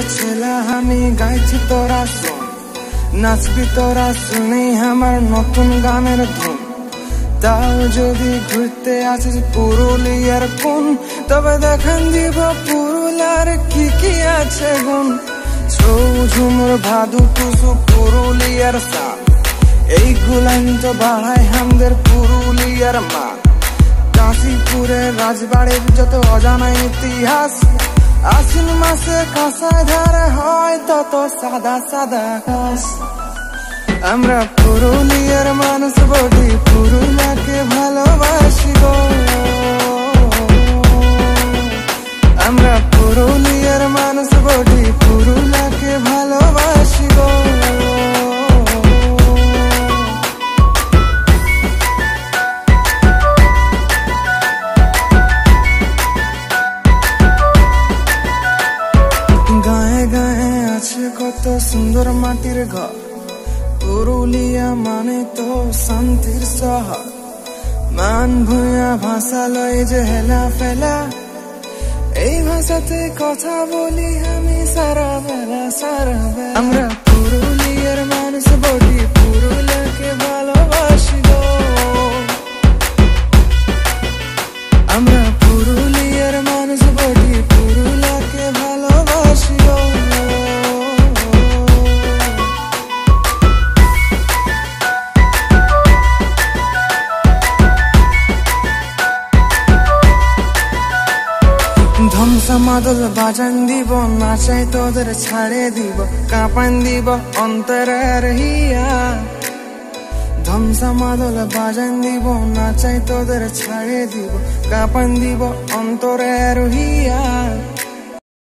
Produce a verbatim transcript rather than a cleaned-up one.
ছেলা আমি গাইছি তোরা শোন, নাচবি তোরা শুনি আমার নতুন গানের ধুন। তাও যদি ঘুরতে আসিস পুরুলিয়ার কোন, তবে দেখান দিব পুরুলিয়ার কি কি আছে গুণ। ছৌ ঝুমুর ভাদু টুসু পুরুলিয়ার সাপ, এই গুলান তো বাড়ায় আমাদের পুরুলিয়ার মা। কাশীপুরের রাজবাড়ির যত অজানা ইতিহাস, আশ্বিন মাসে কাঁসায় ধারে হয় তত সাদা সাদা ঘাস। আমরা পুরুলিয়ার মানুষ বলি, পুরুলিয়াকে ভালোবাসি গো। আমরা পুরুলিয়ার মানুষ বলি, পুরুলিয়াকে ভালোবাসি গো। গায়ে গায়ে আছে কত সুন্দর মাটির ঘর, পুরুলিয়া মানে তো শান্তির শহর। মান ভূয়া ভাষা লয় যে হেলা ফেলা, এই ভাষাতে কথা বলি আমি সারা বেলা সারা বেলা। আমরা পুরুলিয়ার মানুষ বলি, পুরুলিয়াকে ভালোবাসি গো। আমরা পুরুলিয়ার মানুষ বলি, পুরুলিয়াকে ভালোবাসি গো। ধমসা মাদল বাজান দিব, নাচাই তোদের ছাড়ে দিব, কাঁপান দিব অন্তরের হিয়া। ধমসা মাদল বাজান দিব, নাচাই তোদের ছাড়ে দিব, কাঁপান দিব অন্তরের হিয়া।